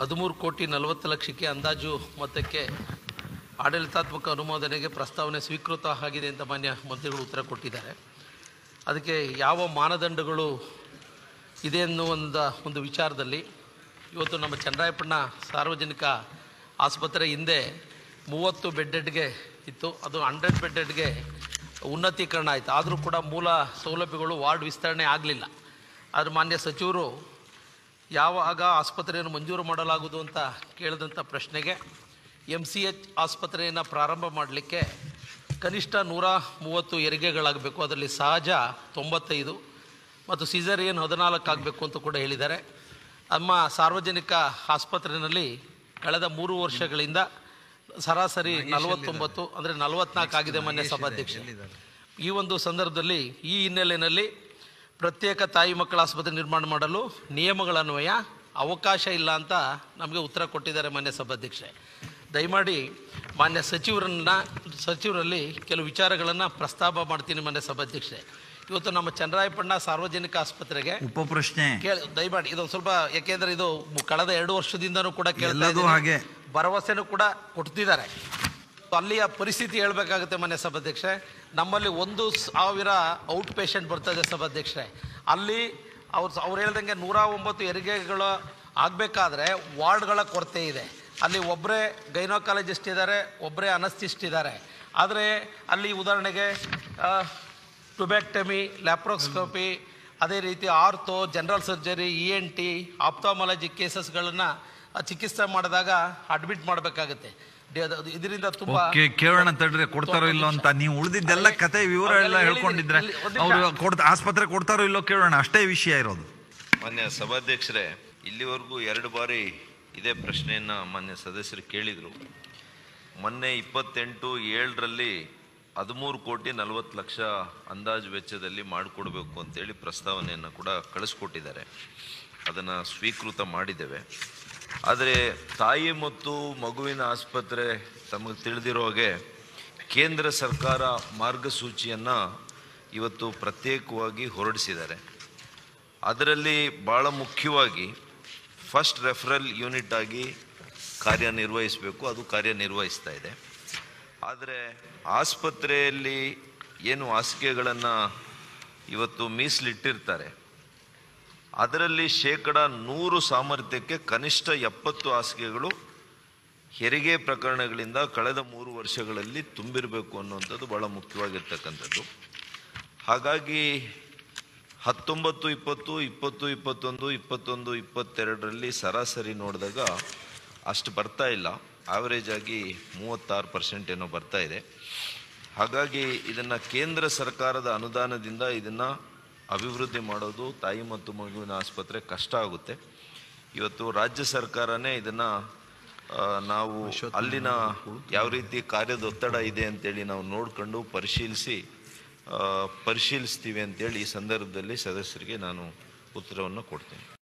13,40,00,000 ಅಂದಾಜು ಮೊತ್ತಕ್ಕೆ ಆಡಳಿತಾತ್ಮಕ ಅನುಮೋದನೆಗೆ ಪ್ರಸ್ತಾವನೆ ಸ್ವೀಕೃತ ಆಗಿದೆ ಅಂತ ಮಾನ್ಯ ಮಂತ್ರಿಗಳು ಉತ್ತರ ಕೊಟ್ಟಿದ್ದಾರೆ. ಅದಕ್ಕೆ ಯಾವ ಮಾನದಂಡಗಳು ಇದೆ ಅನ್ನೋ ಒಂದು ವಿಚಾರದಲ್ಲಿ ಇವತ್ತು ನಮ್ಮ ಚನ್ನರಾಯಪಟ್ಟಣ ಸಾರ್ವಜನಿಕ ಆಸ್ಪತ್ರೆ ಹಿಂದೆ 30 ಬೆಡ್ಗೆ ಇತ್ತು, ಅದು 100 ಬೆಡ್ಗೆ ಉನ್ನತೀಕರಣ ಆಯಿತು. ಆದರೂ ಕೂಡ ಮೂಲ ಸೌಲಭ್ಯಗಳು ವಾರ್ಡ್ ವಿಸ್ತರಣೆ ಆಗಲಿಲ್ಲ. ಆದರೆ ಮಾನ್ಯ ಸಚಿವರು ಯಾವಾಗ ಆಸ್ಪತ್ರೆಯನ್ನು ಮಂಜೂರು ಮಾಡಲಾಗುವುದು ಅಂತ ಕೇಳಿದಂಥ ಪ್ರಶ್ನೆಗೆ MCH ಆಸ್ಪತ್ರೆಯನ್ನು ಪ್ರಾರಂಭ ಮಾಡಲಿಕ್ಕೆ ಕನಿಷ್ಠ 130 ಹೆರಿಗೆಗಳಾಗಬೇಕು, ಅದರಲ್ಲಿ ಸಹಜ 95 ಮತ್ತು ಸಿಸೇರಿಯನ್ 14 ಆಗಬೇಕು ಅಂತ ಕೂಡ ಹೇಳಿದ್ದಾರೆ. ನಮ್ಮ ಸಾರ್ವಜನಿಕ ಆಸ್ಪತ್ರೆಯಲ್ಲಿ ಕಳೆದ 3 ವರ್ಷಗಳಿಂದ ಸರಾಸರಿ 49 ಅಂದರೆ 44 ಆಗಿದೆ ಮಾನ್ಯ ಸಭಾಧ್ಯಕ್ಷ. ಈ ಒಂದು ಸಂದರ್ಭದಲ್ಲಿ ಈ ಹಿನ್ನೆಲೆಯಲ್ಲಿ ಪ್ರತ್ಯೇಕ ತಾಯಿ ಮಕ್ಕಳ ಆಸ್ಪತ್ರೆ ನಿರ್ಮಾಣ ಮಾಡಲು ನಿಯಮಗಳನ್ವಯ ಅವಕಾಶ ಇಲ್ಲ ಅಂತ ನಮಗೆ ಉತ್ತರ ಕೊಟ್ಟಿದ್ದಾರೆ ಮಾನ್ಯ ಸಭಾಧ್ಯಕ್ಷೆ. ದಯಮಾಡಿ ಮಾನ್ಯ ಸಚಿವರಲ್ಲಿ ಕೆಲವು ವಿಚಾರಗಳನ್ನು ಪ್ರಸ್ತಾಪ ಮಾಡ್ತೀನಿ ಮಾನ್ಯ ಸಭಾಧ್ಯಕ್ಷೆ. ಇವತ್ತು ನಮ್ಮ ಚನ್ನರಾಯಪಟ್ಟಣ ಸಾರ್ವಜನಿಕ ಆಸ್ಪತ್ರೆಗೆ ಉಪಪ್ರಶ್ನೆ ದಯಮಾಡಿ ಇದೊಂದು ಸ್ವಲ್ಪ, ಯಾಕೆಂದರೆ ಇದು ಕಳೆದ 2 ವರ್ಷದಿಂದನೂ ಕೂಡ ಕೇಳ್ತಾ ಇದ್ದೀನಿ, ಭರವಸೆನೂ ಕೂಡ ಕೊಡ್ತಿದ್ದಾರೆ. ಅಲ್ಲಿಯ ಪರಿಸ್ಥಿತಿ ಹೇಳಬೇಕಾಗುತ್ತೆ ಮಾನ್ಯ ಸಭಾಧ್ಯಕ್ಷೆ. ನಮ್ಮಲ್ಲಿ 1,000 ಔಟ್ ಪೇಷಂಟ್ ಬರ್ತದೆ ಸಭಾಧ್ಯಕ್ಷೆ. ಅಲ್ಲಿ ಅವ್ರು ಹೇಳ್ದಂಗೆ 109 ಹೆರಿಗೆಗಳು ಆಗಬೇಕಾದ್ರೆ ವಾರ್ಡ್ಗಳ ಕೊರತೆ ಇದೆ. ಅಲ್ಲಿ ಒಬ್ಬರೇ ಗೈನೋಕಾಲಜಿಸ್ಟ್ ಇದ್ದಾರೆ, ಒಬ್ಬರೇ ಅನಸ್ತಿಸ್ಟ್ ಇದ್ದಾರೆ. ಆದರೆ ಅಲ್ಲಿ ಉದಾಹರಣೆಗೆ ಟ್ಯುಬ್ಯಾಕ್ಟಮಿ, ಲ್ಯಾಪ್ರೋಸ್ಕೋಪಿ, ಅದೇ ರೀತಿ ortho, general surgery, ENT, ophthalmology ಕೇಸಸ್ಗಳನ್ನು ಚಿಕಿತ್ಸೆ ಮಾಡಿದಾಗ ಅಡ್ಮಿಟ್ ಮಾಡಬೇಕಾಗುತ್ತೆ. ಇದರಿಂದ ತುಂಬಾ ಕೇಳೋಣ ತಡ್ರಿ, ಕೊಡ್ತಾರೋ ಇಲ್ಲೋ ಅಂತ. ನೀವು ಉಳಿದಿದ್ದೆಲ್ಲ ಕತೆ ವಿವರ ಎಲ್ಲ ಹೇಳ್ಕೊಂಡಿದ್ರೆ ಅವರು ಆಸ್ಪತ್ರೆ ಕೊಡ್ತಾರೋ ಇಲ್ಲೋ ಕೇಳೋಣ, ಅಷ್ಟೇ ವಿಷಯ ಇರೋದು. ಮಾನ್ಯ ಸಭಾಧ್ಯಕ್ಷರೇ, ಇಲ್ಲಿವರೆಗೂ 2 ಬಾರಿ ಇದೇ ಪ್ರಶ್ನೆಯನ್ನು ಮಾನ್ಯ ಸದಸ್ಯರು ಕೇಳಿದರು. ಮೊನ್ನೆ 28/7 13,40,00,000 ಅಂದಾಜು ವೆಚ್ಚದಲ್ಲಿ ಮಾಡಿಕೊಡ್ಬೇಕು ಅಂತೇಳಿ ಪ್ರಸ್ತಾವನೆಯನ್ನು ಕೂಡ ಕಳಿಸ್ಕೊಟ್ಟಿದ್ದಾರೆ. ಅದನ್ನು ಸ್ವೀಕೃತ ಮಾಡಿದ್ದೇವೆ. ಆದರೆ ತಾಯಿ ಮತ್ತು ಮಗುವಿನ ಆಸ್ಪತ್ರೆ ತಮಗೆ ತಿಳಿದಿರೋ ಹಾಗೆ ಕೇಂದ್ರ ಸರ್ಕಾರ ಮಾರ್ಗಸೂಚಿಯನ್ನು ಇವತ್ತು ಪ್ರತ್ಯೇಕವಾಗಿ ಹೊರಡಿಸಿದ್ದಾರೆ. ಅದರಲ್ಲಿ ಭಾಳ ಮುಖ್ಯವಾಗಿ ಫಸ್ಟ್ ರೆಫರಲ್ ಯೂನಿಟ್ ಆಗಿ ಕಾರ್ಯನಿರ್ವಹಿಸಬೇಕು, ಅದು ಕಾರ್ಯನಿರ್ವಹಿಸ್ತಾ ಇದೆ. ಆದರೆ ಆಸ್ಪತ್ರೆಯಲ್ಲಿ ಏನು ಹಾಸಿಗೆಗಳನ್ನು ಇವತ್ತು ಮೀಸಲಿಟ್ಟಿರ್ತಾರೆ, ಅದರಲ್ಲಿ 100% ಸಾಮರ್ಥ್ಯಕ್ಕೆ ಕನಿಷ್ಠ 70 ಹಾಸಿಗೆಗಳು ಹೆರಿಗೆ ಪ್ರಕರಣಗಳಿಂದ ಕಳೆದ 3 ವರ್ಷಗಳಲ್ಲಿ ತುಂಬಿರಬೇಕು ಅನ್ನುವಂಥದ್ದು ಭಾಳ ಮುಖ್ಯವಾಗಿರ್ತಕ್ಕಂಥದ್ದು. ಹಾಗಾಗಿ 19, 20, 20, 21, 21, 22ರಲ್ಲಿ ಸರಾಸರಿ ನೋಡಿದಾಗ ಅಷ್ಟು ಬರ್ತಾ ಇಲ್ಲ. ಆವರೇಜ್ ಆಗಿ 36% ಏನೋ ಬರ್ತಾ ಇದೆ. ಹಾಗಾಗಿ ಇದನ್ನು ಕೇಂದ್ರ ಸರ್ಕಾರದ ಅನುದಾನದಿಂದ ಇದನ್ನು ಅಭಿವೃದ್ಧಿ ಮಾಡೋದು ತಾಯಿ ಮತ್ತು ಮಗುವಿನ ಆಸ್ಪತ್ರೆ ಕಷ್ಟ ಆಗುತ್ತೆ. ಇವತ್ತು ರಾಜ್ಯ ಸರ್ಕಾರನೇ ಇದನ್ನು ನಾವು ಅಲ್ಲಿನ ಯಾವ ರೀತಿ ಕಾರ್ಯದ ಒತ್ತಡ ಇದೆ ಅಂತೇಳಿ ನಾವು ನೋಡಿಕೊಂಡು ಪರಿಶೀಲಿಸ್ತೀವಿ ಅಂತೇಳಿ ಈ ಸಂದರ್ಭದಲ್ಲಿ ಸದಸ್ಯರಿಗೆ ನಾನು ಉತ್ತರವನ್ನು ಕೊಡ್ತೀನಿ.